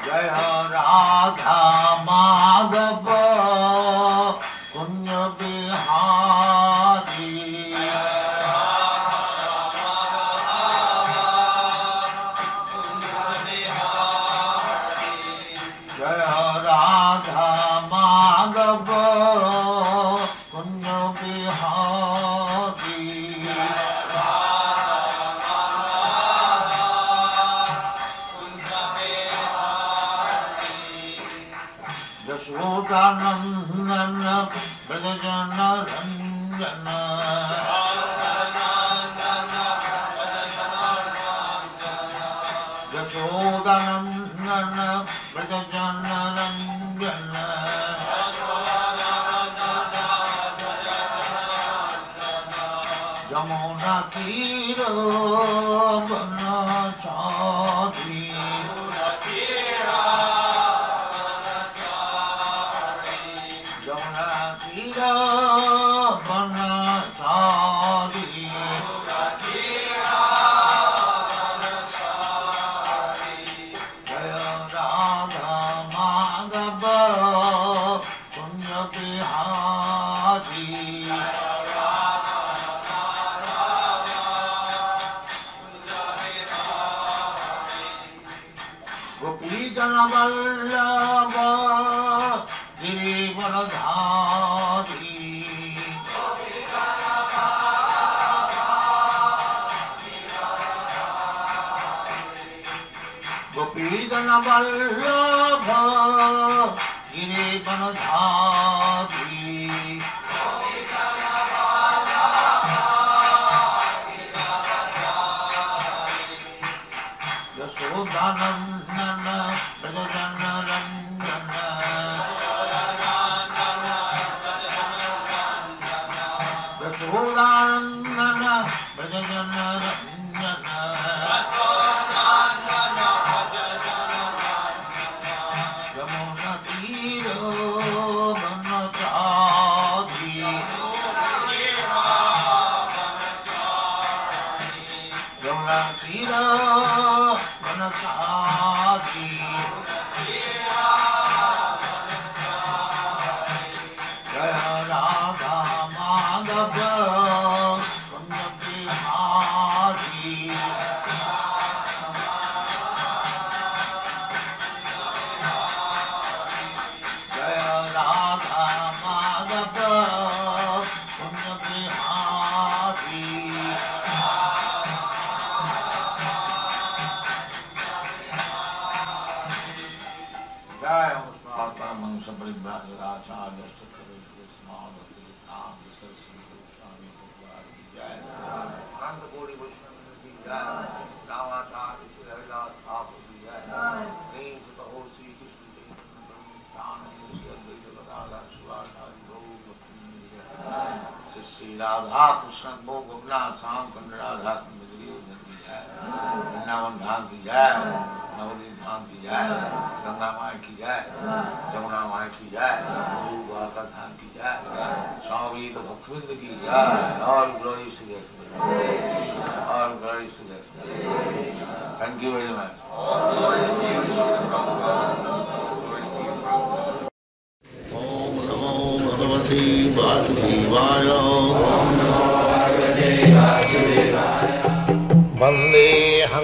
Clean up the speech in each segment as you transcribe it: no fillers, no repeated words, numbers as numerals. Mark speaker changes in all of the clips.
Speaker 1: जय राधा माधव कुंज बिहारी। जय राधा माधव कुंज बिहारी। यशोदानंदन ब्रजजन रंजन। यशोदानंदन ब्रजजन रंजन। यमुना तीर बनचारी। यमुना तीर बनचारी। जय राधा माधव कुंज बिहारी। गोपीजन वल्लभ गिरिवरधारी। गोपीजन वल्लभ गिरिवरधारी। यशोदानंदन ब्रजजन रंजन। यशोदानंदन ब्रजजन रंजन। यमुना तीर बनचारी। यमुना तीर बनचारी। जय राधा माधव कुंज बिहारी। जय राधा माधव कुंज बिहारी। जय मंश परिभ्राजराचार्य जय अनंत कोटि वैष्णव की जय। रामाचार्य श्री हरिदास ठाकुर की जय। प्रेम से कहो श्री कृष्ण चैतन्य श्री राधा कृष्ण भो गोपनाथ श्याम कुंड राधा कुंड की जय। वृंदावन धाम की जय। नवदीप धाम की जय। गंगा माई की जय। जमुना माई की जय। द्वारका धाम की जय। स्वामी तो भक्तवृंद की जय। और ग्लोरी टू द और glory to the. Thank you very much. ओम नमो भगवते वासुदेवाय। वंदेहं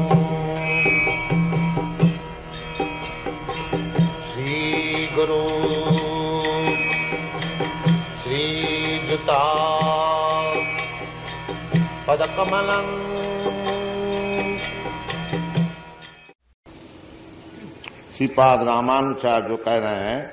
Speaker 1: श्रीगुरु श्रीयुता पदकमलं। श्रीपाद रामानुचार्य जो कह रहे हैं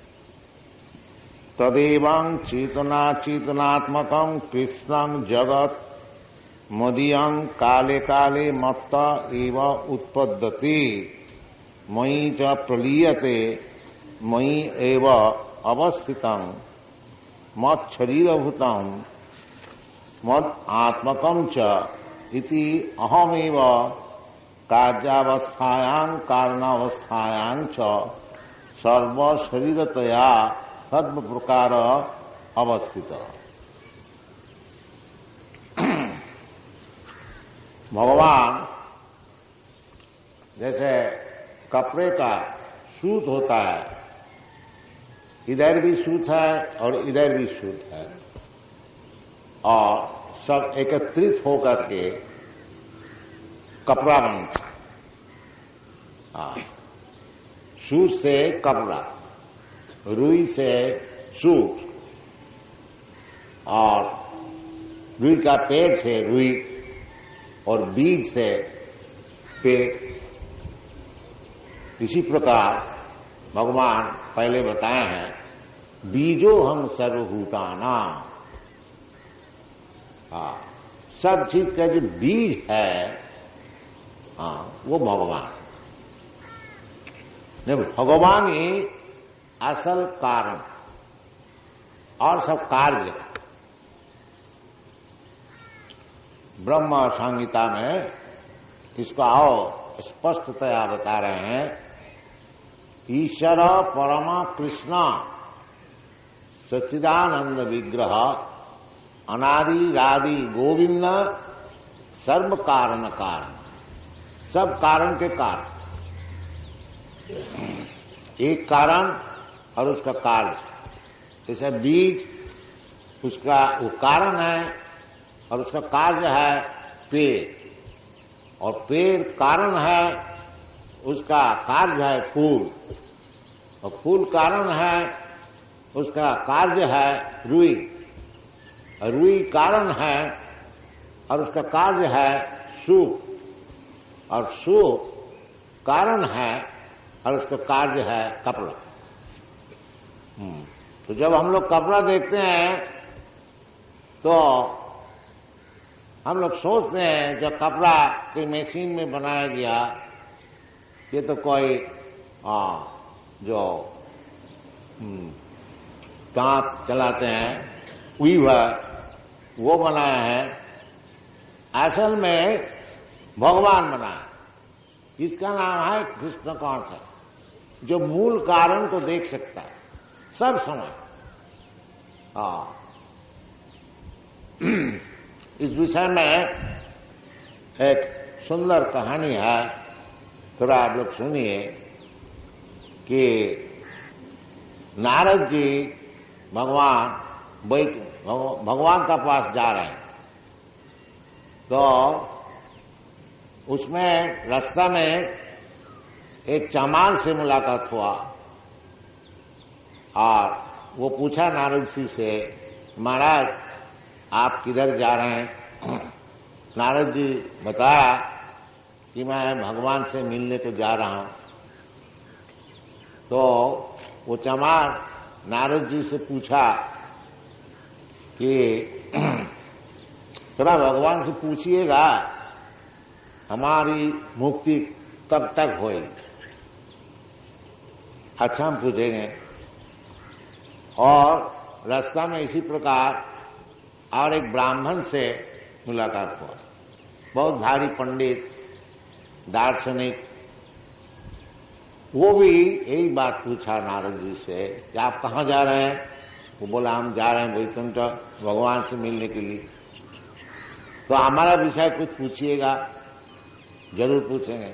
Speaker 1: तदेवं चेतना चेतनात्मकं कृष्णं जगत मदीयं काले काले मत्त एव उत्पद्यते मयि च प्रलीयते मयि एव अवस्थितं मत् शरीरभूतं मद आत्मकं च इति अहमेव कार्यावस्थायां कारणावस्थायां च सर्व शरीरतया सर्व प्रकार अवस्थित। भगवान जैसे कपड़े का सूत होता है, इधर भी सूत है और इधर भी सूत है, और सब एकत्रित होकर के कपड़ा बनता है। सूत से कपड़ा, रुई से सूत, और रुई का पेड़ से रुई, और बीज से पेड़। इसी प्रकार भगवान पहले बताए हैं, बीजो हम सर्वभूताना। सब चीज का जो बीज है वो भगवान। भगवान ही असल कारण और सब कार्य। ब्रह्म संहिता में इसको और स्पष्टतया बता रहे हैं, ईश्वर परमा कृष्ण सच्चिदानंद विग्रह अनादि रादि गोविंद सर्व कारण कारण, सब कारण के कारण। एक कारण और उसका कार्य, जैसे बीज उसका वो कारण है और उसका कार्य है पेड़, और पेड़ कारण है, उसका कार्य है फूल, और फूल कारण है, उसका कार्य है रुई, और रुई कारण है और उसका कार्य है सूत, और सूत कारण है और उसका कार्य है कपड़ा। तो जब हम लोग कपड़ा देखते हैं तो हम लोग सोचते हैं जो कपड़ा कोई मशीन में बनाया गया, ये तो कोई जो दांत चलाते हैं वीवर वो बनाया है। असल में भगवान बनाया, इसका नाम है कृष्ण कॉन्शस, जो मूल कारण को देख सकता है सब समय। इस विषय में एक सुंदर कहानी है, थोड़ा आप लोग सुनिए कि नारद जी भगवान का पास जा रहे हैं, तो उसमें रास्ता में एक चमार से मुलाकात हुआ, और वो पूछा नारद जी से, महाराज आप किधर जा रहे हैं? नारद जी बताया कि मैं भगवान से मिलने को जा रहा हूं। तो वो चमार नारद जी से पूछा कि थोड़ा भगवान से पूछिएगा हमारी मुक्ति कब तक होगी। अच्छा हम पूछेंगे। और रास्ता में इसी प्रकार और एक ब्राह्मण से मुलाकात हुआ, बहुत भारी पंडित दार्शनिक। वो भी यही बात पूछा नारद जी से कि आप कहाँ जा रहे हैं? वो बोला हम जा रहे हैं वैकुंठ भगवान से मिलने के लिए। तो हमारा विषय कुछ पूछिएगा। जरूर पूछेंगे।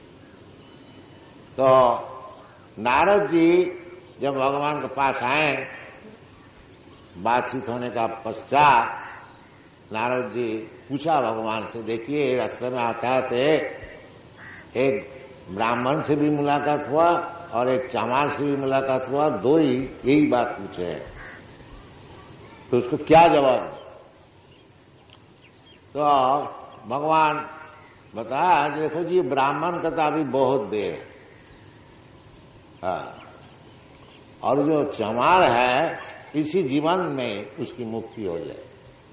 Speaker 1: तो नारद जी जब भगवान के पास आए, बातचीत होने का पश्चात नारद जी पूछा भगवान से, देखिए रास्ते में आता थे, एक ब्राह्मण से भी मुलाकात हुआ और एक चमार से भी मुलाकात हुआ, दो ही यही बात पूछे हैं, तो उसको क्या जवाब? तो भगवान बताया, देखो जी ब्राह्मण का तो अभी बहुत देर है, और जो चमार है इसी जीवन में उसकी मुक्ति हो जाए।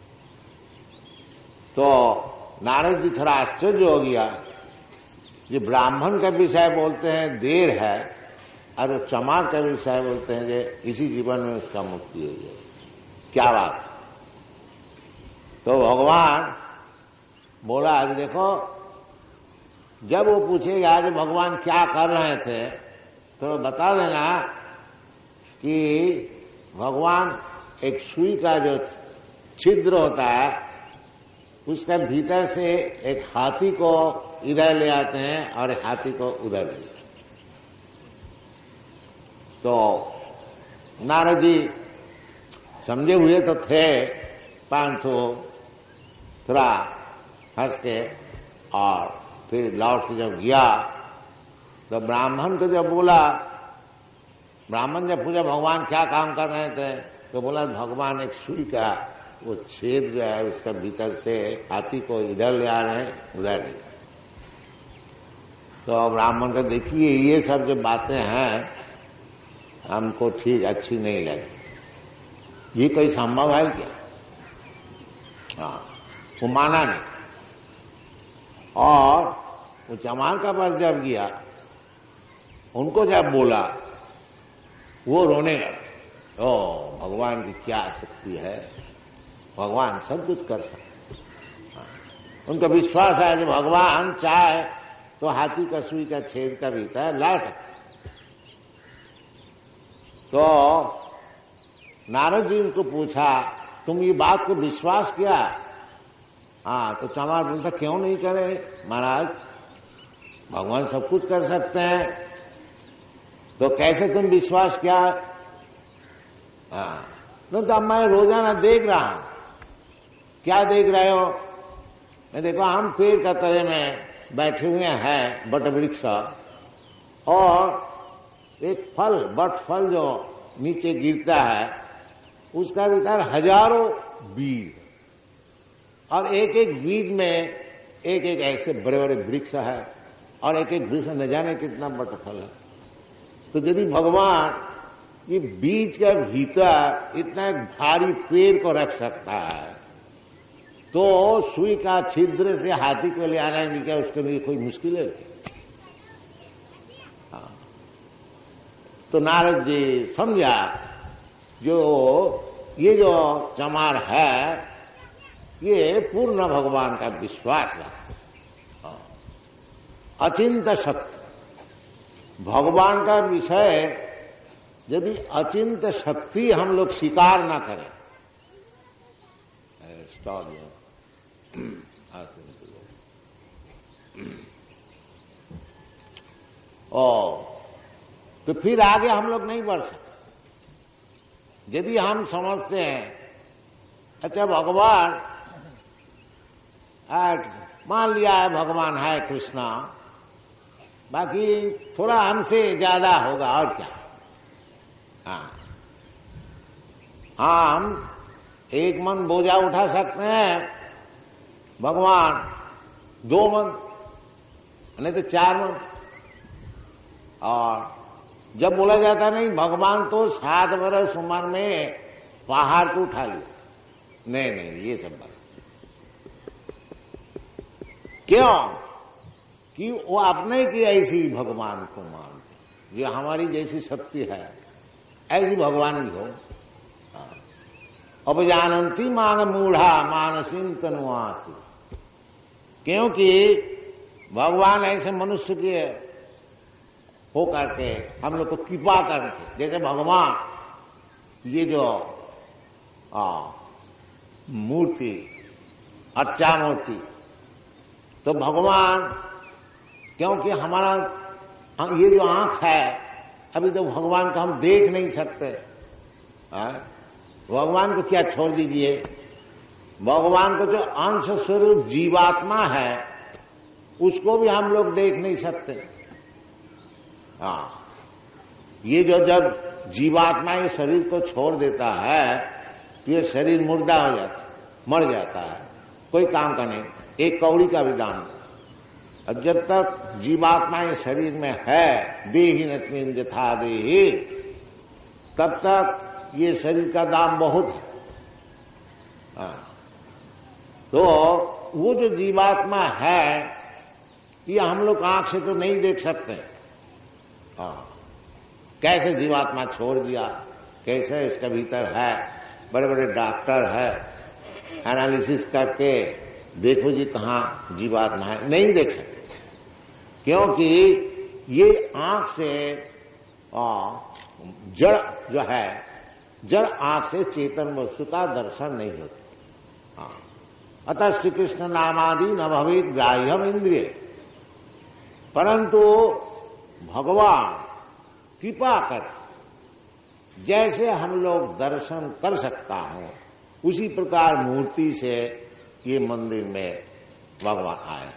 Speaker 1: तो नारद जी थोड़ा आश्चर्य हो गया, ये ब्राह्मण का विषय बोलते हैं देर है, और चमार का विषय बोलते हैं कि इसी जीवन में उसका मुक्ति हो जाए। क्या बात? तो भगवान बोला, आज देखो जब वो पूछेगा आज भगवान क्या कर रहे थे, तो बता देना कि भगवान एक सुई का जो छिद्र होता है उसका भीतर से एक हाथी को इधर ले आते हैं और हाथी को उधर ले जाते हैं। तो नारद जी समझे हुए तो थे, परंतु थोड़ा हंस के और फिर लौट के जब गया तो ब्राह्मण को जब बोला, ब्राह्मण जब पूछा भगवान क्या काम कर रहे थे, तो बोला भगवान एक सुई का वो छेद जो है उसका भीतर से हाथी को इधर ले आ रहे हैं, उधर ले। तो ब्राह्मण को देखिए ये सब जो बातें हैं हमको ठीक अच्छी नहीं लगी, ये कोई संभव है क्या? हाँ, वो माना नहीं। और वो चमार का पास जब गया, उनको जब बोला, वो रोने लगे। ओ भगवान की क्या शक्ति है, भगवान सब कुछ कर सकते। उनका विश्वास है कि भगवान चाहे तो हाथी का सुई का छेद का भीतर ला सकते। तो नारद जी उनको पूछा, तुम ये बात को विश्वास किया? हाँ, तो चमार बोलता क्यों नहीं करे महाराज, भगवान सब कुछ कर सकते हैं, तो कैसे तुम विश्वास किया? हाँ, तो अब मैं रोजाना देख रहा हूं। क्या देख रहे हो? मैं देखो हम पेड़ का तले में बैठे हुए हैं, बट वृक्ष, और एक फल, बट फल जो नीचे गिरता है उसका भीतर हजारों बीज, और एक एक बीज में एक एक ऐसे बड़े बड़े वृक्ष है, और एक एक वृक्ष न जाने कितना बट फल है। तो यदि भगवान ये बीज के भीतर इतना एक भारी पेड़ को रख सकता है, तो सुई का छिद्र से हाथी को ले आना नहीं, क्या उसके लिए कोई मुश्किल है? हाँ। तो नारद जी समझा जो ये जो चमार है ये पूर्ण भगवान का विश्वास है, अचिंत शक्ति। भगवान का विषय यदि अचिंत शक्ति हम लोग स्वीकार ना करें, तो फिर आगे हम लोग नहीं बढ़ सकते। यदि हम समझते हैं अच्छा भगवान, मान लिया है भगवान है कृष्णा, बाकी थोड़ा हमसे ज्यादा होगा और क्या। हाँ, हम एक मन बोझा उठा सकते हैं, भगवान 2 मन, नहीं तो 4 मन। और जब बोला जाता नहीं भगवान तो 7 वर्ष उम्र में पहाड़ को उठा लिया, नहीं नहीं ये सब बात क्यों कि वो अपने की ऐसी भगवान को मानते, जो हमारी जैसी शक्ति है ऐसी भगवान भी हो। अब जानंती मान मूढ़ा मानसिन तनुआसी, क्योंकि भगवान ऐसे मनुष्य के हो करके हम लोग को कृपा करके, जैसे भगवान ये जो मूर्ति अच्छा मूर्ति, तो भगवान क्योंकि हमारा ये जो आंख है अभी तो भगवान को हम देख नहीं सकते, भगवान को क्या छोड़ दीजिए, भगवान को जो अंश स्वरूप जीवात्मा है उसको भी हम लोग देख नहीं सकते। हाँ, ये जो जब जीवात्मा ये शरीर को छोड़ देता है तो ये शरीर मुर्दा हो जाता है, मर जाता है, कोई काम का नहीं, एक कौड़ी का भी दाम। अब जब तक जीवात्मा ये शरीर में है, देहि नस्मिन् यथा देहि, तब तक ये शरीर का दाम बहुत है। तो वो जो जीवात्मा है ये हम लोग आंख से तो नहीं देख सकते। कैसे जीवात्मा छोड़ दिया, कैसे इसका भीतर है, बड़े बड़े डॉक्टर है एनालिसिस करके देखो जी कहाँ जीवात्मा है, नहीं देख सकते, क्योंकि ये आंख से जड़ जो है, जड़ आंख से चेतन वस्तु का दर्शन नहीं होता। अतः श्री कृष्ण नामादि न भवेत ग्राह्यम इंद्रिय, परंतु भगवान कृपा कर
Speaker 2: जैसे हम लोग दर्शन कर सकता हूं उसी प्रकार मूर्ति से ये मंदिर में भगवान आए।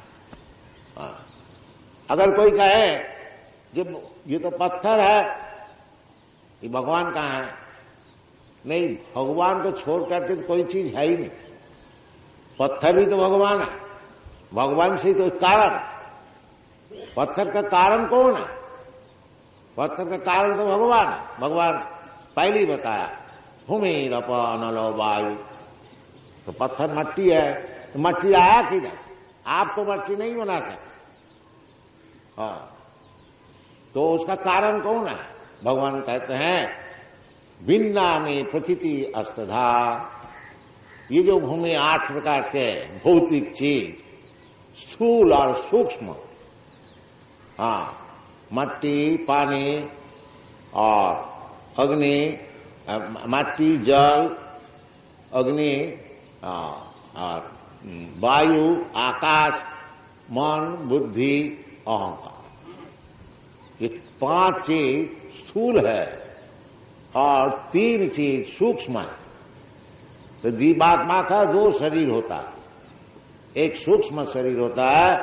Speaker 2: अगर कोई कहे जब ये तो पत्थर है, ये भगवान कहाँ है? नहीं, भगवान को छोड़ करके तो कोई चीज है ही नहीं। पत्थर भी तो भगवान है, भगवान से ही तो कारण। पत्थर का कारण कौन है? पत्थर का कारण तो भगवान है। भगवान पहले ही बताया, भूमि रप अनलो वायु। तो पत्थर मट्टी है, तो मट्टी आया किधर से? आप तो मट्टी नहीं बना सकते। हाँ, तो उसका कारण कौन है? भगवान कहते हैं भिन्ना में प्रकृति अस्तधा। ये जो भूमि 8 प्रकार के भौतिक चीज, स्थूल और सूक्ष्म, हाँ, मट्टी, पानी और अग्नि, मट्टी, जल, अग्नि और वायु, आकाश, मन, बुद्धि, अहंकार, ये 5 चीज स्थूल है और 3 चीज सूक्ष्म है। तो जीवात्मा का 2 शरीर होता है, एक सूक्ष्म शरीर होता है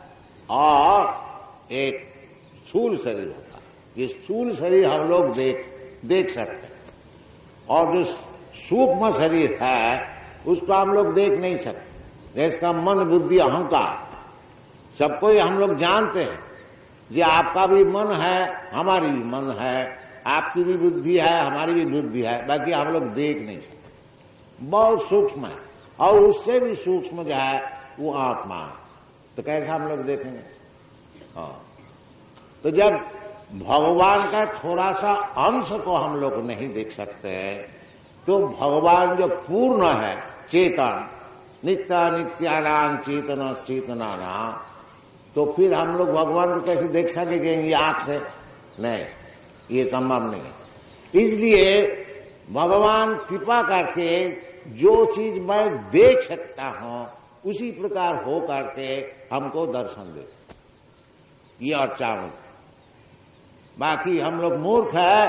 Speaker 2: और एक स्थूल शरीर होता है। ये स्थूल शरीर हम लोग देख सकते हैं, और जो सूक्ष्म शरीर है उसको हम लोग देख नहीं सकते। जिसका मन, बुद्धि, अहंकार, सबको हम लोग जानते हैं जी, आपका भी मन है, हमारी भी मन है, आपकी भी बुद्धि है, हमारी भी बुद्धि है, बाकी हम लोग देख नहीं सकते। बहुत सूक्ष्म है, और उससे भी सूक्ष्म जो है वो आत्मा है। तो कैसे हम लोग देखेंगे? हाँ, तो जब भगवान का थोड़ा सा अंश को हम लोग नहीं देख सकते, तो भगवान जो पूर्ण है, चेतन, नित्य नित्यानाम चेतन चेतनाना, तो फिर हम लोग भगवान को कैसे देख सकेंगे आंख से? नहीं, ये संभव नहीं है। इसलिए भगवान कृपा करके जो चीज मैं देख सकता हूं उसी प्रकार हो करके हमको दर्शन दे, ये और चाहूं। बाकी हम लोग मूर्ख है,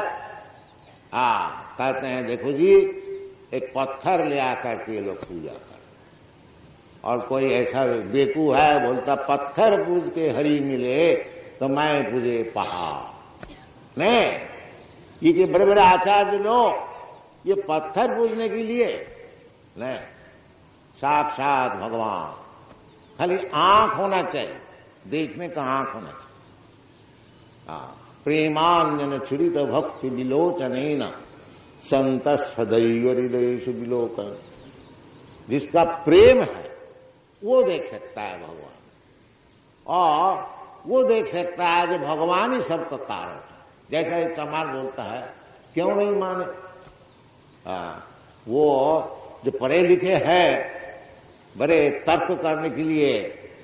Speaker 2: कहते हैं देखो जी, एक पत्थर ले आकर के लोग पूजा कर, और कोई ऐसा बेकू है बोलता पत्थर पूज के हरि मिले तो मैं पूजे पहाड़। नहीं, ये बड़े बड़े आचार्य लोग ये पत्थर पूजने के लिए नहीं, साक्षात भगवान। खाली आंख होना चाहिए, देखने का आंख होना चाहिए। प्रेमान्यन छुरित भक्ति विलोचन संत सदैव हृदय विलोकन। जिसका प्रेम है वो देख सकता है भगवान, और वो देख सकता है जो भगवान ही सबका कारण है। जैसा ये चमार बोलता है, क्यों नहीं माने? वो जो पढ़े लिखे हैं, बड़े तर्क करने के लिए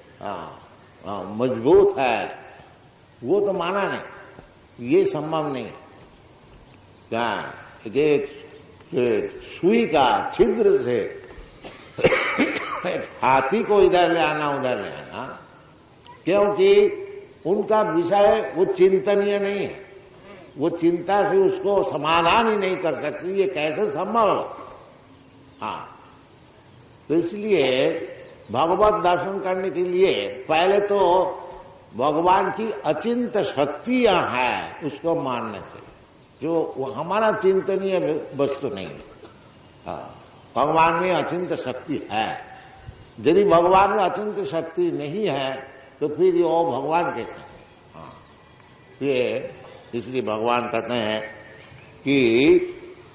Speaker 2: मजबूत है, वो तो माना नहीं, ये संभव नहीं है। क्या एक सुई का छिद्र से हाथी को इधर ले आना उधर ले आना, क्योंकि उनका विषय वो चिंतनीय नहीं है, वो चिंता से उसको समाधान ही नहीं कर सकती, ये कैसे संभव हो? हाँ, तो इसलिए भगवत दर्शन करने के लिए पहले तो भगवान की अचिंत शक्तियां हैं उसको मानना चाहिए, जो हमारा चिंतनीय वस्तु नहीं है। हाँ, भगवान में अचिंत शक्ति है। यदि भगवान में अचिंत शक्ति नहीं है तो फिर ये वो भगवान कैसे? हाँ, ये इसलिए भगवान कहते हैं कि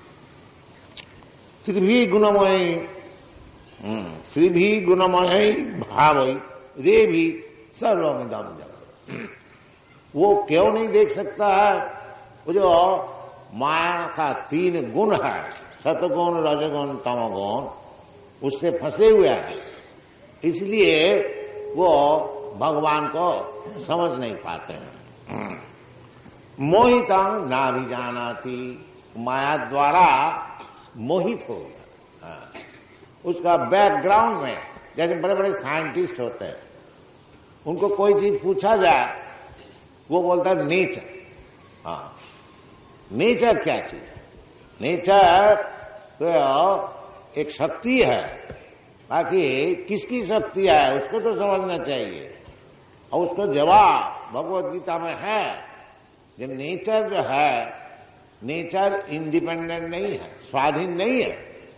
Speaker 2: श्री भी गुणमयी, श्री भी गुणमयी भावई रे भी सर्वमिदं जगत्। वो क्यों नहीं देख सकता है? वो जो माया का 3 गुण है, सतगुण, रजगुण, तमगुण, उससे फंसे हुए हैं, इसलिए वो भगवान को समझ नहीं पाते हैं। मोहिता ना भी जाना थी, माया द्वारा मोहित हो गया। उसका बैकग्राउंड में, जैसे बड़े बड़े साइंटिस्ट होते हैं, उनको कोई चीज पूछा जाए वो बोलता है नेचर। हाँ, नेचर क्या चीज है? नेचर तो एक शक्ति है, बाकी किसकी शक्ति है उसको तो समझना चाहिए। और उसको जवाब भगवत गीता में है कि नेचर जो है, नेचर इंडिपेंडेंट नहीं है, स्वाधीन नहीं है।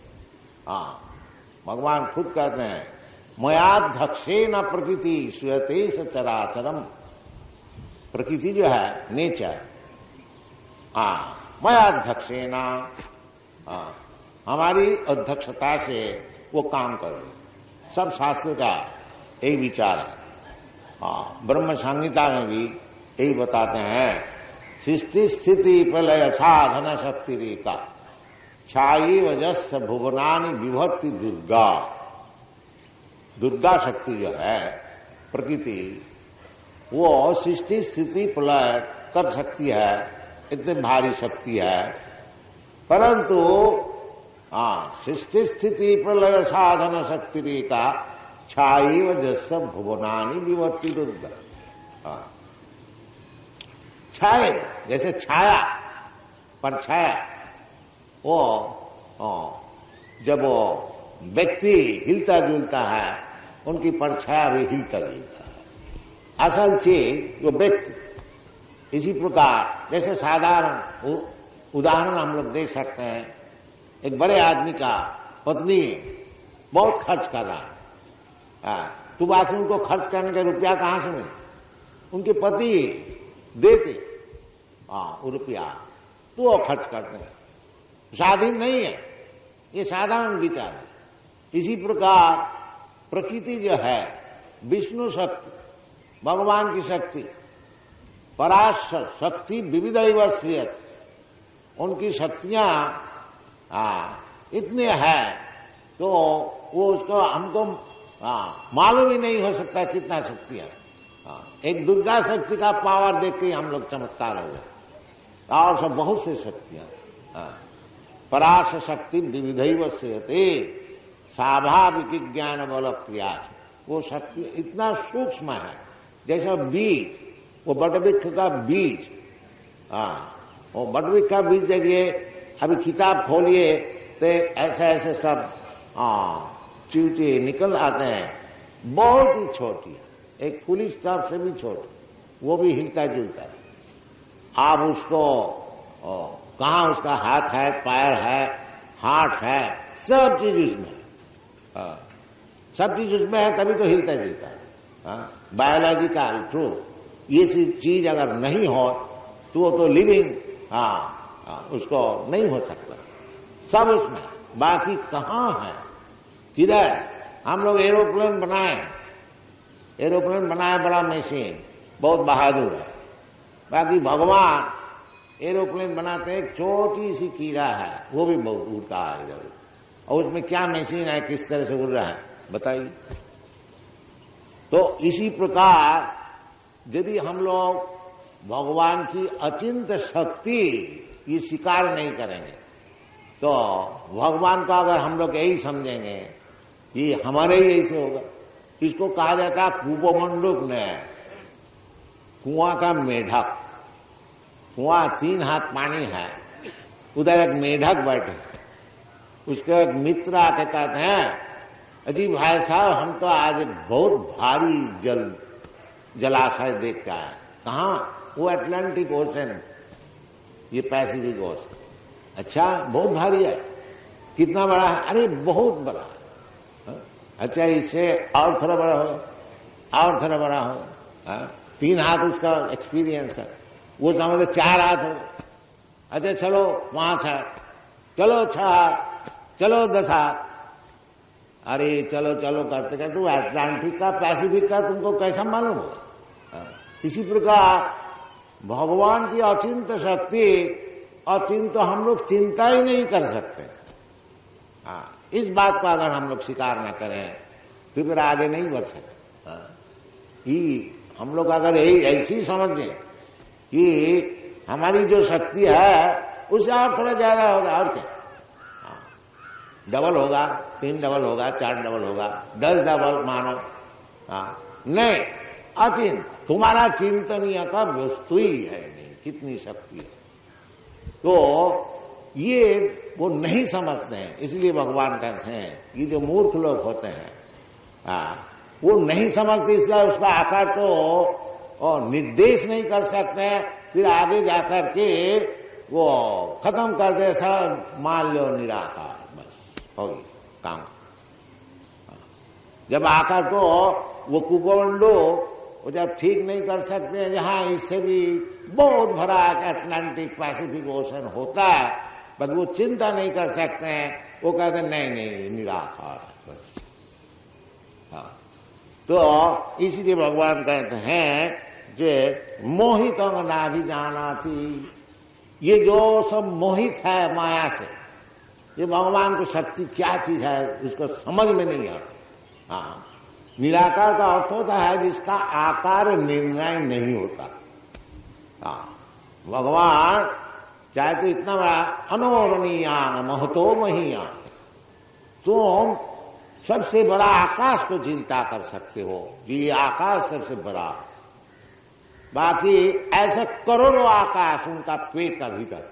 Speaker 2: भगवान खुद कहते हैं मयाध्यक्षेन प्रकृति श्रूयते स चराचरम। प्रकृति जो है नेचर, मयाध्यक्षेन, हमारी अध्यक्षता से वो काम करे। सब शास्त्र का यही विचार है। ब्रह्म संहिता में भी यही बताते हैं, सृष्टि स्थिति प्रलय साधन शक्ति रेखा छाई वजस्स भुवनानि विभक्ति दुर्गा। दुर्गा शक्ति जो है प्रकृति, वो सृष्टि स्थिति प्रलय कर सकती है, इतनी भारी शक्ति है। परंतु सृष्टि स्थिति प्रलय साधन शक्ति रेखा छाई वजस्स भुवनानि विभक्ति दुर्गा। छाए जैसे छाया, परछाया, वो जब वो व्यक्ति हिलता जुलता है, उनकी परछाया भी हिलता जुलता है। असल चीज जो व्यक्ति। इसी प्रकार जैसे साधारण उदाहरण हम लोग देख सकते हैं, एक बड़े आदमी का पत्नी बहुत खर्च कर रहा है, तो बाकी उनको खर्च करने का रुपया कहां से मिले? उनके पति देते वो रुपया, तो वो खर्च करते हैं। स्वाधीन नहीं है, ये साधारण विचार है। इसी प्रकार प्रकृति जो है, विष्णु शक्ति, भगवान की शक्ति, पराश शक्ति विविध श्रियत, उनकी शक्तियां इतने हैं तो वो उसको हमको मालूम ही नहीं हो सकता कितना शक्ति है। एक दुर्गा शक्ति का पावर देख के हम लोग चमत्कार हो गए। और सब बहुत सी शक्तियां, पराश शक्ति विविध श्रियते स्वाभाविक ज्ञान बल क्रिया। वो शक्ति इतना सूक्ष्म है, जैसे बीज, वो बटवृक्ष का बीज, वो बटवृक्ष का बीज देखिए, अभी किताब खोलिए तो ऐसे ऐसे सब चींटी निकल आते हैं, बहुत ही छोटी, एक पुलिस स्टाफ से भी छोटी, वो भी हिलता जुलता है। आप उसको कहाँ उसका हाथ है, पैर है, हाथ है, सब चीज उसमें है, सब चीज उसमें है, तभी तो हिलता जुलता है। बायोलॉजिकल ट्रू, ये चीज अगर नहीं हो तो वो तो लिविंग उसको नहीं हो सकता, सब उसमें। बाकी कहाँ है, किधर? हम लोग एरोप्लेन बनाए, एरोप्लेन बनाए, बड़ा मशीन, बहुत बहादुर है। बाकी भगवान एरोप्लेन बनाते हैं, एक छोटी सी कीड़ा है, वो भी बहुत उड़ता है इधर, और उसमें क्या मशीन है, किस तरह से उड़ रहा है बताइए। तो इसी प्रकार यदि हम लोग भगवान की अचिंत शक्ति ये स्वीकार नहीं करेंगे, तो भगवान का अगर हम लोग यही समझेंगे ये हमारे ही ऐसे होगा। इसको कहा जाता है कूपमंडूक ने, कुआं का मेढक। कुआं 3 हाथ पानी है, उधर एक मेढक बैठे, उसके एक मित्र आके कहते हैं, अजी भाई साहब, हम तो आज एक बहुत भारी जलाशय देख के आए। कहाँ? वो अटलांटिक ओशन, ये पैसिफिक ओशन। अच्छा, बहुत भारी है, कितना बड़ा है? अरे बहुत बड़ा है। अच्छा, इससे और थोड़ा बड़ा हो, और थोड़ा बड़ा हो। 3 हाथ उसका एक्सपीरियंस है, वो समझते 4 हाथ हो। अच्छा चलो 5 हाथ, चलो 6 हाथ, चलो 10 हाथ। अरे चलो चलो करते करते वो अटलांटिक का, पैसिफिक का तुमको कैसा मालूम होगा? इसी प्रकार भगवान की अचिंत शक्ति, अचिंत तो हम लोग चिंता ही नहीं कर सकते। इस बात को अगर हम लोग स्वीकार न करें तो फिर आगे नहीं बढ़ सकते। हम लोग अगर यही ऐसी समझें कि हमारी जो शक्ति है उससे और थोड़ा ज्यादा होगा, और क्या, डबल होगा, 3 डबल होगा, 4 डबल होगा, 10 डबल मानो। नहीं, अचिंत, तुम्हारा चिंतनीय का वस्तु ही है नहीं, कितनी शक्ति है। तो ये वो नहीं समझते हैं, इसलिए भगवान कहते हैं ये जो मूर्ख लोग होते हैं वो नहीं समझते, इसलिए उसका आकार तो और निर्देश नहीं कर सकते हैं, फिर आगे जाकर के वो खत्म कर दे, सब मान लो निराकार, बस हो गई काम। जब आकर तो वो कुकमंडो वो जब ठीक नहीं कर सकते हैं, जहां इससे भी बहुत भरा अटलांटिक पैसिफिक ओशन होता है, बस वो चिंता नहीं कर सकते हैं, वो कहते हैं नहीं नहीं निराकार बस। हाँ, तो इसलिए भगवान कहते हैं जे मोहित ना भी जाना थी, ये जो सब मोहित है माया से, ये भगवान को शक्ति क्या चीज है उसको समझ में नहीं आता। हाँ, निराकार का अर्थ होता है जिसका आकार निर्णय नहीं होता। हाँ, भगवान चाहे तो इतना बड़ा अनोरणीयान महतो महियान, तुम सबसे बड़ा आकाश को चिंता कर सकते हो, ये आकाश सबसे बड़ा, बाकी ऐसे करोड़ों आकाश उनका पेट का भीतर।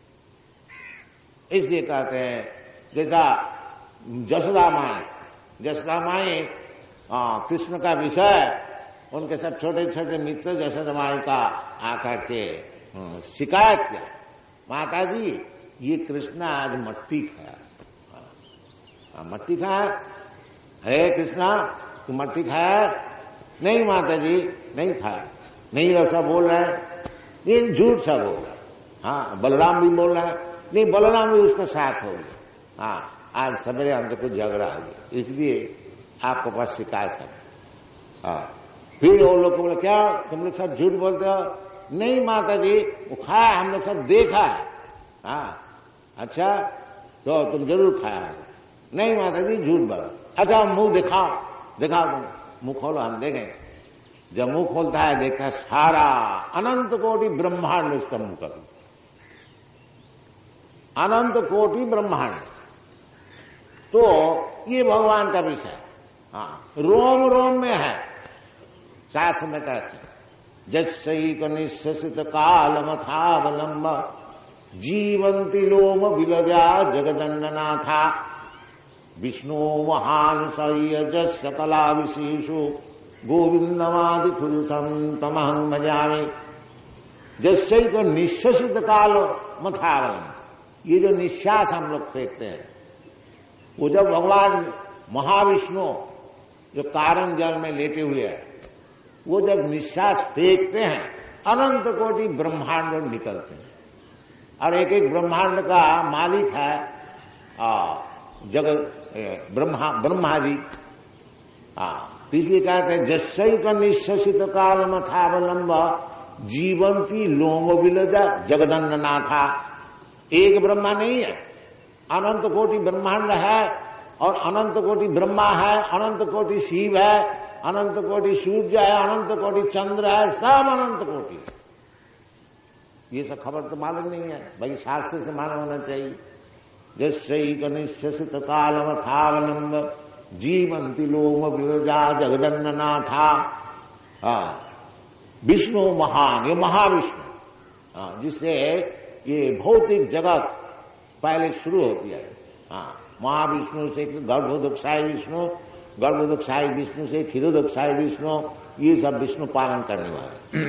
Speaker 2: इसलिए कहते हैं जैसा जसोदा माए कृष्ण का विषय, उनके सब छोटे छोटे मित्र जसोदा माई का आकर के शिकायत किया, माता जी ये कृष्ण आज मट्टी खाया, मट्टी खाया, अरे कृष्णा तू मट्टी खाया? नहीं माता जी नहीं खाया। नहीं ऐसा बोल रहा है, ये झूठ सा बोल रहा है। हाँ, बलराम भी बोल रहा है, नहीं बलराम भी उसके साथ हो गया। हाँ, आज सवेरे हमसे कुछ झगड़ा हो गया, इसलिए आपके पास शिकायत है। हाँ, फिर वो लोग बोले क्या तुम लोग सब झूठ बोलते हो? नहीं माता जी वो खाया, हम लोग सब देखा है। हाँ, अच्छा तो तुम जरूर खाया है। नहीं माता जी झूठ बोलो। अच्छा मुंह दिखाओ, तुम मुंह खोलो हम देखें। जब मुंह खोलता है देखता है सारा अनंत कोटि ब्रह्मांड उसका मुंह कर, अनंत कोटि ब्रह्मांड। तो ये भगवान का विषय, हाँ, रोम रोम में है। शास्त्र में कहते हैं जस्सैक निश्चित काल मथावलंब जीवंती लोम विलजा जगदन्ननाथा विष्णु महान सय्यज सकला विशेषु गोविंदमादि पुरुषम तमहं भजामि। जस्सैक निश्चित काल मथावलंब, ये जो निश्वास हम लोग फेंकते हैं, वो जब भगवान महाविष्णु जो कारण जल में लेटे हुए हैं, वो जब निश्वास फेंकते हैं अनंत कोटि ब्रह्मांड निकलते हैं, और एक एक ब्रह्मांड का मालिक है जगत ब्रह्मा जी। इसलिए कहते हैं जस्सैक निश्चित काल मथावलंब जीवंती लोम विलजा जगदन्ननाथा। एक ब्रह्मा नहीं है, अनंत कोटि ब्रह्मांड है, और अनंत कोटि ब्रह्मा है, अनंत कोटि शिव है, अनंत कोटि सूर्य है, अनंत कोटि चंद्र है, सब अनंत कोटि। ये सब खबर तो मालूम नहीं है भाई, शास्त्र से मालूम होना चाहिए। जस्सैक निश्चित काल मथावलंब जीवंती लोम विलजा जगदन्ननाथा। विष्णु महान, ये महाविष्णु, जिससे ये भौतिक जगत पहले शुरू होती है। महाविष्णु से गर्भोदकशाही विष्णु, गर्भोदकशाही विष्णु से क्षीरोदकशाही विष्णु, ये सब विष्णु पालन करने वाले।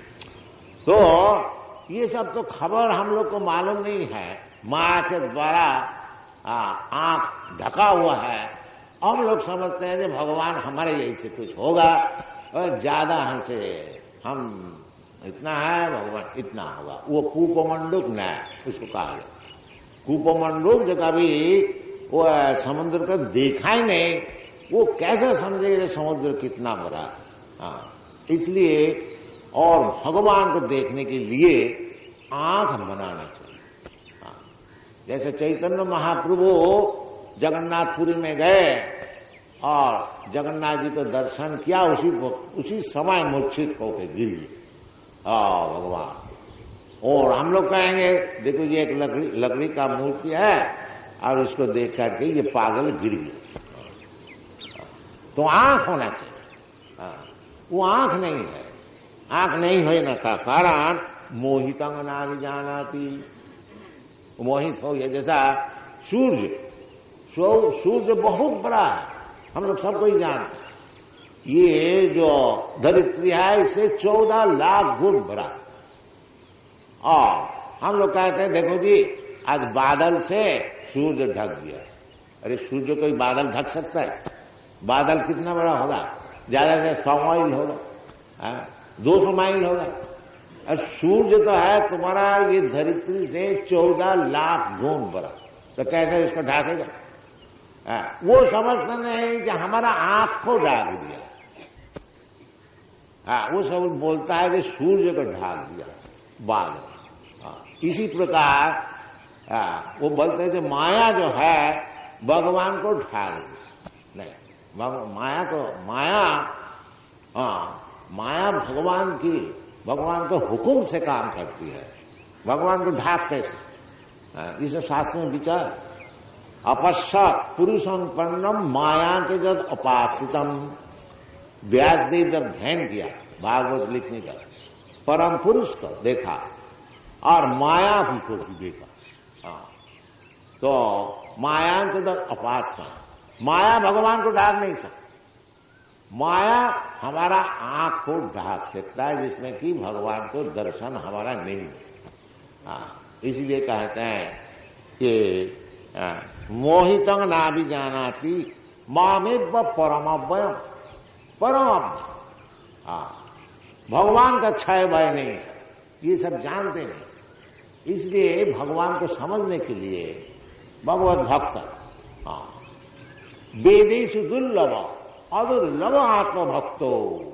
Speaker 2: तो ये सब तो खबर हम लोग को मालूम नहीं है, माया के द्वारा आंख ढका हुआ है। हम लोग समझते हैं कि भगवान हमारे यही से कुछ होगा, और ज्यादा हमसे, हम इतना है भगवान इतना होगा। वो कूपमंडूक न्याय उसको कहा गया। कूपमंडूक जो कभी वो समुद्र का देखा ही नहीं, वो कैसे समझेगा समुद्र कितना बड़ा। इसलिए और भगवान को देखने के लिए आंख बनाना चाहिए। जैसे चैतन्य महाप्रभु जगन्नाथपुरी में गए और जगन्नाथ जी को दर्शन किया, उसी समय मूर्छित होकर गिर गए भगवान। और हम लोग कहेंगे देखो ये एक लकड़ी का मूर्ति है और उसको देख करके ये पागल गिर गया। तो आंख होना चाहिए, वो आंख नहीं है। आंख नहीं होने का कारण मोहितंग नारी जानाती, मोहित हो गया। जैसा सूर्य बहुत बड़ा है, हम लोग सबको ही जानते हैं। ये जो धरित्री है इससे 14 लाख गुण बड़ा। और हम लोग कहते हैं देखो जी आज बादल से सूर्य ढक गया। अरे सूर्य कोई बादल ढक सकता है? बादल कितना बड़ा होगा? ज्यादा से 100 माइल होगा, 200 माइल होगा। और सूर्य तो है तुम्हारा ये धरित्री से 14 लाख गुण बड़ा, तो कैसे इसको ढाकेगा? वो समझते नहीं कि हमारा आंख को ढाक दिया। वो सब बोलता है कि सूर्य को ढाक दिया बादल। इसी प्रकार वो बोलते हैं कि माया जो है भगवान को ढाक दी। नहीं, माया भगवान को हुक्म से काम करती है। भगवान को ढाक कैसे? इसे शास्त्र में विचार। अपश्चात पुरुषोत्पन्नम माया के जब उपासितम। व्यासदेव जब ध्यान किया भागवत लिखने का, परम पुरुष को देखा और माया भी को भी देखा। तो माया से उपासना, माया भगवान को ढाक नहीं सकती। माया हमारा आंख को ढाक सकता है, जिसमें कि भगवान को दर्शन हमारा नहीं है। इसलिए कहते हैं कि मोहितं ना भी जानाति मामेव परमव्ययम्। परम भगवान का क्षय भय नहीं है, ये सब जानते नहीं। इसलिए भगवान को समझने के लिए भगवत भक्त वेदेषु दुर्लभ अदुर्लभ आत्मभक्तो।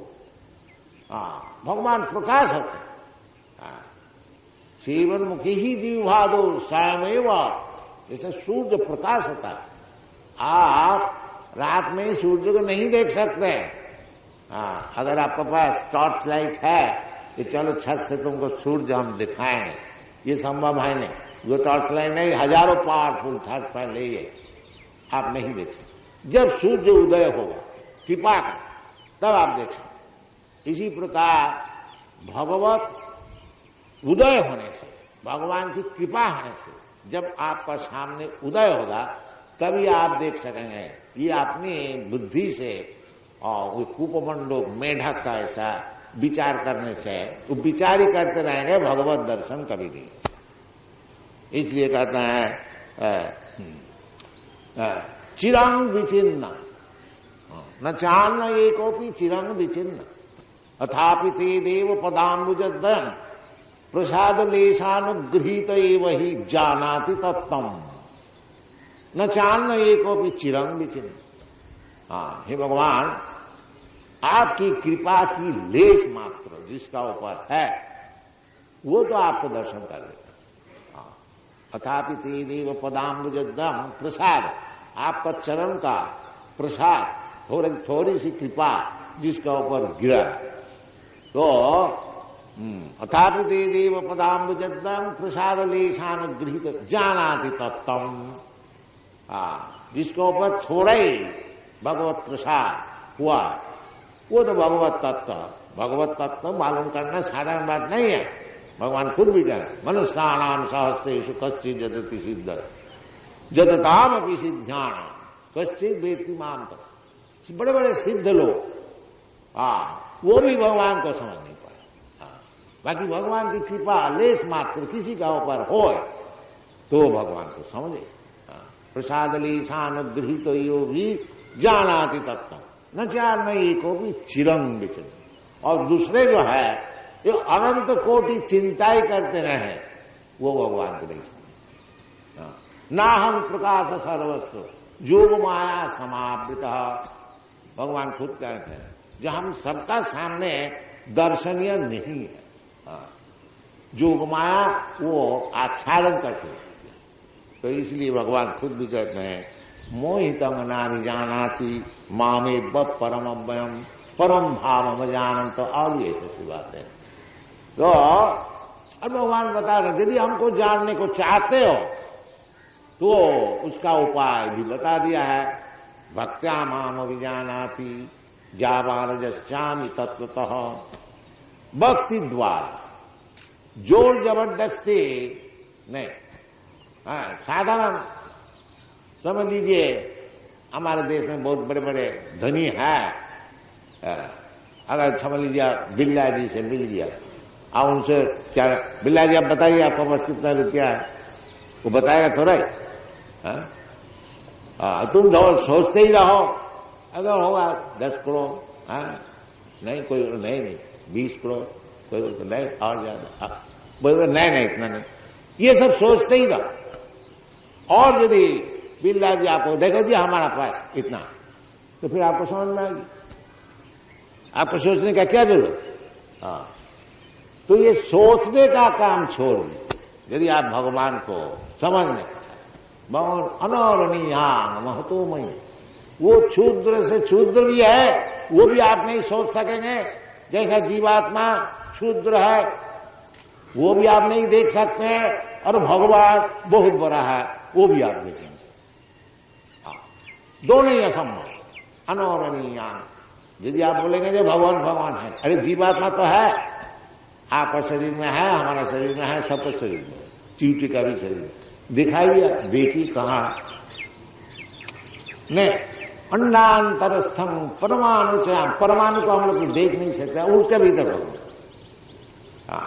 Speaker 2: भगवान प्रकाश होते, जीवन मुखी ही जीवभादो स्वयमेव। जैसे सूर्य प्रकाश होता है, आप रात में सूर्य को नहीं देख सकते। अगर आपके पास टॉर्च लाइट है कि चलो छत से तुमको सूर्य हम दिखाएं, ये संभव है नहीं। जो टॉर्च लाइट नहीं, हजारों पावरफुल टॉर्च लाइट ले आप नहीं देख सकते। जब सूर्य उदय होगा कृपा का, तब आप देख सकते। इसी प्रकार भगवत उदय होने से, भगवान की कृपा होने से जब आपका सामने उदय होगा तभी आप देख सकेंगे। ये अपनी बुद्धि से और वो कूपमंडोक मेढक का ऐसा विचार करने से वो विचार ही करते रहेंगे, भगवत दर्शन कभी नहीं। इसलिए कहते हैं चिरंग विचिन्न न चान्न एकोपि चिरंग विचिन्न अथापि ते देव पदाम्बुजद्वयम् प्रसाद लेशानुगृहीत एव ही जानाति तत्तम न चान्न एकोपि चिरंग विचिन्न। हे भगवान, आपकी कृपा की लेश मात्र जिसका ऊपर है वो तो आपको दर्शन कर लेता। अथापि ते देव पदाम्बुजद्वयम् प्रसाद, आपका चरण का प्रसाद, थोड़ी सी कृपा जिसका ऊपर गिरा, तो अथापि ते देव पदाम्बुजद्वयम् प्रसाद लेशानुगृहीत जानाति तत्तम। जिसके ऊपर थोड़ा ही भगवत प्रसाद हुआ वो तो भगवत तत्व मालूम करना साधारण बात नहीं है। भगवान खुद भी कह रहे मनुष्याणाम सहस्रेषु कश्चित् जदति सिद्ध जदताम अपि सिद्ध्यान कश्चित् वेत्ति माम। बड़े बड़े सिद्ध लोग वो भी भगवान को समझ नहीं पाए। बाकी भगवान की कृपा लेस मात्र किसी का ऊपर हो तो भगवान को समझे। प्रसाद लेशानुगृहीत यो भी जानाति तत्व न चार न एको भी चिरंग विचिन्न। और दूसरे जो है ये अनंत कोटि चिंता ही करते रहे वो भगवान को नहीं समझे। ना हम प्रकाश सर्वस्व योग माया समावृत। भगवान खुद कहते हैं जो हम सबका सामने दर्शनीय नहीं है, योग माया वो आच्छादन करते हैं। तो इसलिए भगवान खुद भी कहते हैं मोहितं न जानाति मामेव परमव्ययम् परम भावम जानन्त। तो और ये ऐसी बात है। तो अब भगवान बता रहे यदि हमको जानने को चाहते हो तो उसका उपाय भी बता दिया है। भक्त्या माम विजानाति जावानजश्चामि तत्वतः। भक्ति द्वारा जोर जबरदस्ती नहीं, साधारण समझ लीजिए हमारे देश में बहुत बड़े बड़े धनी हैं, अगर समझ लीजिए बिल्ला जी से मिल गया, आप उनसे क्या बिल्ला जी आप बताइए आपका पास कितना रुपया है, वो बताएगा थोड़ा ही। तुम सोचते ही रहो, अगर होगा 10 करोड़, नहीं कोई नहीं 20 करोड़, कोई नहीं और ज्यादा, बोले नहीं इतना नहीं, ये सब सोचते ही रहो। और यदि बिल्ला जी आपको देखो जी हमारा पास इतना, तो फिर आपको समझ में आएगी, आपको सोचने का क्या जरूरत। तो ये सोचने का काम छोड़ दीजिए यदि आप भगवान को समझने भगवान अनौरणीयांग महतोमयी, वो क्षुद्र से क्षुद्र भी है, वो भी आप नहीं सोच सकेंगे। जैसा जीवात्मा क्षुद्र है वो भी आप नहीं देख सकते हैं, और भगवान बहुत बड़ा है वो भी आप देखेंगे। दोनों ही असंभव, अनौरणीयांग। यदि आप बोलेंगे जो भगवान है, अरे जीवात्मा तो है, आपका शरीर में है, हमारा शरीर में है, सबका शरीर में, चींटी का भी शरीर दिखाई दिया, देखी कहां ने अंडांतरस्थम परमाणु से, परमाणु को हम लोग देख नहीं सकते, उसके भीतर भगवान।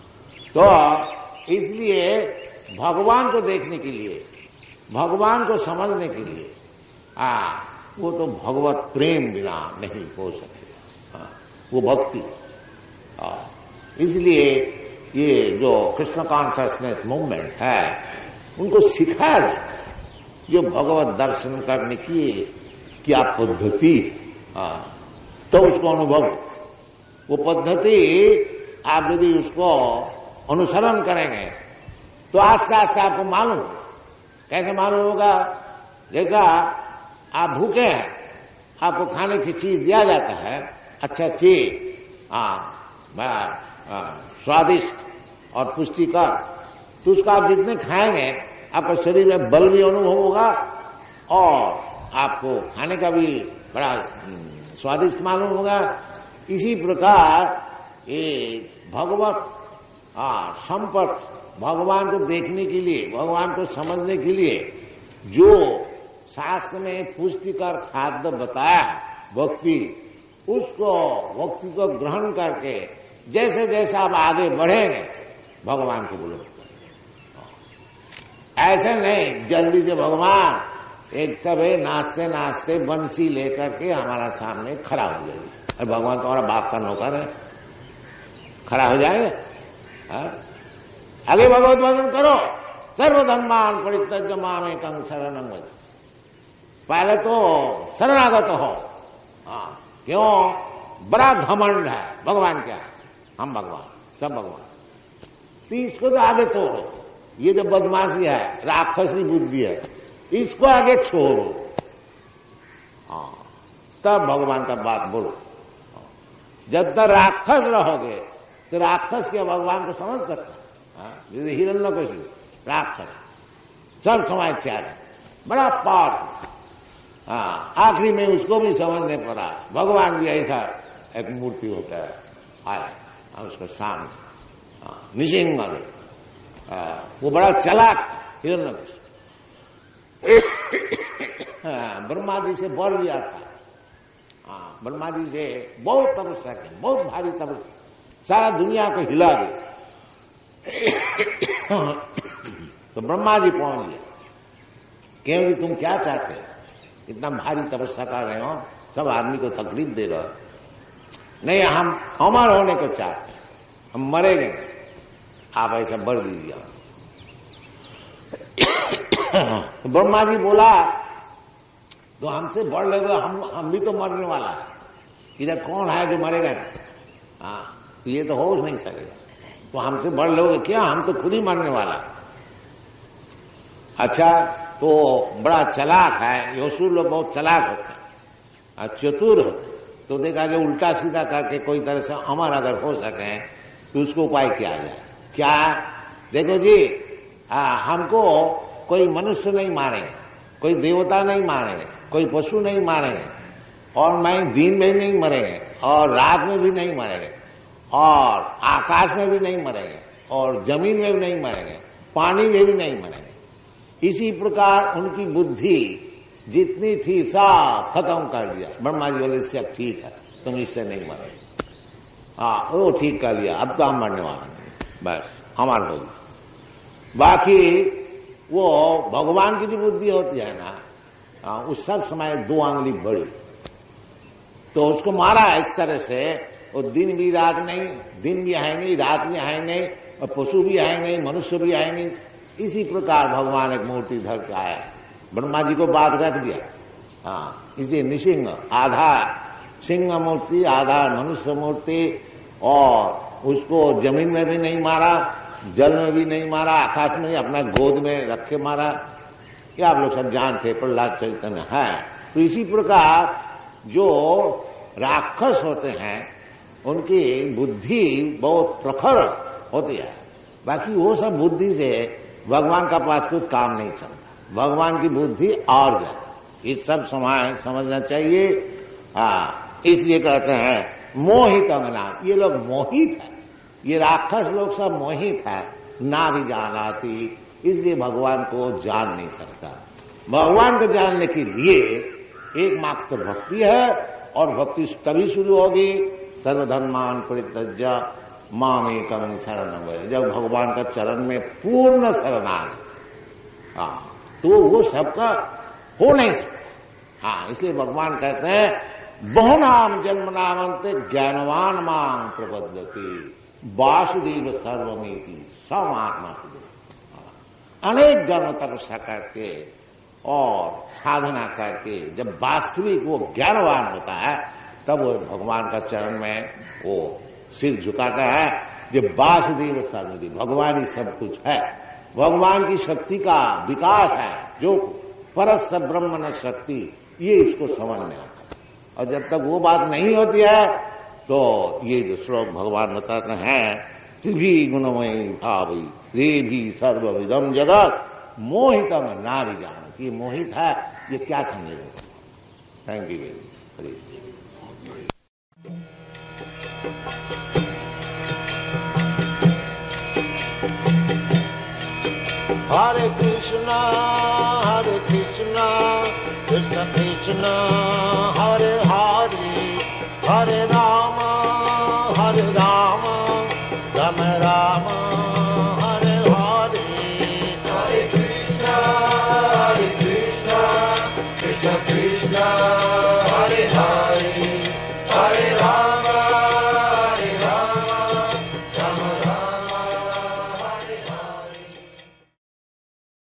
Speaker 2: तो इसलिए भगवान को देखने के लिए, भगवान को समझने के लिए वो तो भगवत प्रेम बिना नहीं हो सकते, वो भक्ति। इसलिए ये जो कृष्ण कॉन्शियसनेस मूवमेंट है उनको सिखाया जाए जो भगवत दर्शन करने की क्या पद्धति, तो उसको अनुभव, वो पद्धति आप यदि उसको अनुसरण करेंगे तो आस्ते आस्ते आपको मालूम, कैसे मालूम होगा, जैसा आप भूखे हैं, आपको खाने की चीज दिया जाता है, अच्छा चीज, स्वादिष्ट और पुष्टिकर, तो उसको आप जितने खाएंगे आपका शरीर में बल भी अनुभव होगा और आपको खाने का भी बड़ा स्वादिष्ट मालूम होगा। इसी प्रकार ये भगवत संपर्क, भगवान को देखने के लिए, भगवान को समझने के लिए जो शास्त्र में पुष्टिकर खाद्य बताया भक्ति, उसको भक्ति को ग्रहण करके जैसे जैसे आप आगे बढ़ेंगे भगवान को बोलो। ऐसे नहीं जल्दी से भगवान एक तबे नाचते नाचते बंसी लेकर के हमारा सामने खड़ा हो जाएगी, और भगवान तुम्हारा बाप का नौकर है, खड़ा हो जाएगा। आगे भगवत भजन करो, सर्वधर्मान परित्यज्य मामेकं शरणं व्रज, पहले तो शरणागत हो। क्यों? बड़ा घमंड है, भगवान क्या है, हम भगवान, सब भगवान। तो इसको तो आगे छोड़ो, ये जो बदमाशी है, राक्षसी बुद्धि है, इसको आगे छोड़ो, तब भगवान का बात बोलो। जब तक राक्षस रहोगे तो राक्षस के भगवान को समझ सकते, जैसे हिरण्यकशिपु राक्षस, सब समाचार बड़ा पाठ, आखिरी में उसको भी समझने पड़ा भगवान भी ऐसा एक मूर्ति होता है, आया उसको सामने निशिंग, वो बड़ा चालाक हिरण्यकशिपु, ब्रह्मा जी से बर लिया था, ब्रह्मा जी से बहुत तपस्या की, बहुत भारी तपस्या, सारा दुनिया को हिला दिया। तो ब्रह्मा जी पहुंच गए, क्योंकि तुम क्या चाहते हो, इतना भारी तपस्या कर रहे हो, सब आदमी को तकलीफ दे रहे हो। नहीं, हम अमर होने को चाहते हैं, हम मरेंगे नहीं, आप ऐसा बर दीजिए। तो ब्रह्मा जी बोला तो हमसे बढ़ लगे, हम भी तो मरने वाला है, इधर कौन है जो मरेगा नहीं, तो ये तो हो नहीं सकेगा, तो हमसे बढ़ लोगे क्या, हम तो खुद ही मरने वाला। अच्छा, तो बड़ा चालाक है, योसुर लोग बहुत चालाक होते हैं, चतुर होते, तो देखा कि उल्टा सीधा करके कोई तरह से अमर अगर हो सके तो उसको उपाय किया जाए। क्या? देखो जी, हमको कोई मनुष्य नहीं मारेंगे, कोई देवता नहीं मारेंगे, कोई पशु नहीं मारेंगे, और मैं दिन में नहीं मरेंगे, और रात में भी नहीं मरेंगे, और आकाश में भी नहीं मरेंगे, और जमीन में भी नहीं मरेंगे, पानी में भी नहीं मरेंगे, इसी प्रकार उनकी बुद्धि जितनी थी सब खत्म कर दिया। ब्रह्मा जी बोले इससे अब ठीक है, तुम इससे नहीं मरे। हाँ, वो ठीक कर लिया, अब तो हम मरने वाले नहीं, बस हमारा होगी। बाकी वो भगवान की जो बुद्धि होती है ना, उस सब समय 2 आंगली बड़ी, तो उसको मारा इस तरह से, वो दिन भी रात नहीं, दिन भी है नहीं, रात भी है नहीं, और पशु भी है नहीं, मनुष्य भी है नहीं। इसी प्रकार भगवान एक मूर्ति धर के आया, ब्रह्मा जी को बात रख दिया। हाँ, इसलिए निसिंह, आधा सिंह मूर्ति, आधा मनुष्य मूर्ति, और उसको जमीन में भी नहीं मारा, जल में भी नहीं मारा, आकाश में अपना गोद में रख के मारा। ये आप लोग सब जानते, प्रहलाद चैतन्य है। तो इसी प्रकार जो राक्षस होते हैं उनकी बुद्धि बहुत प्रखर होती है, बाकी वो सब बुद्धि से भगवान का पास कोई काम नहीं चलता, भगवान की बुद्धि और ज्यादा। इस सब समय समझना चाहिए। इसलिए कहते हैं मोहित अंगना, ये लोग मोहित है, ये राक्षस लोग सब मोहित है, ना भी जाना थी, इसलिए भगवान को जान नहीं सकता। भगवान को जानने के लिए एकमात्र भक्ति है, और भक्ति तभी शुरू होगी सर्वधर्मान परित्यज्य मामेकं शरणं व्रज, जब भगवान का चरण में पूर्ण शरणागति। तो वो सबका हो नहीं सकता। इसलिए भगवान कहते हैं बहुनाम जन्म नामंते ज्ञानवान मां प्रबद्धति वासुदेव सर्वमेति समात्मा। अनेक जन्म तपस्या करके और साधना करके जब वास्तविक वो ज्ञानवान होता है, तब वो भगवान का चरण में वो सिर झुकाता है। जब वासुदेव सर्वमेति, भगवान ही सब कुछ है, भगवान की शक्ति का विकास है, जो परस ब्रह्म न शक्ति, ये इसको समझ में आता है। और जब तक वो बात नहीं होती है, तो ये जो श्लोक भगवान बताते हैं, त्रिभी गुणमयी भावी रे भी सर्वविदम जगत मोहितम नारी जानत, ये मोहित है, ये क्या समझेगा। Thank you very much.
Speaker 3: Hare Krishna, Krishna Krishna, Hare Hare, Hare Rama, Hare Rama,